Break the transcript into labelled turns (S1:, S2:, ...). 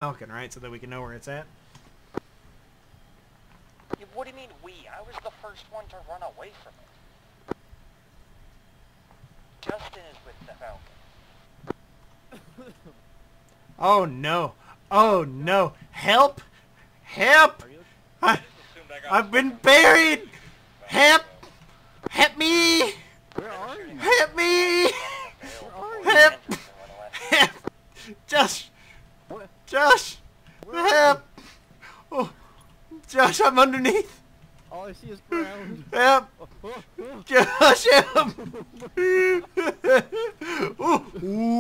S1: Falcon, right? So that we can know where it's at.
S2: What do you mean we? I was the first one to run away from it. Justin is with the Falcon.
S1: Oh no! Oh no! Help! Help! I've been buried! Help! Help me!
S3: Where are you?
S1: Help me!
S3: Where are you?
S1: Help! Help! Josh!
S3: What?
S1: Josh!
S3: Where are
S1: Help! Oh, Josh, I'm underneath!
S3: All I see is ground.
S1: Help! Josh, help! Ooh. Ooh.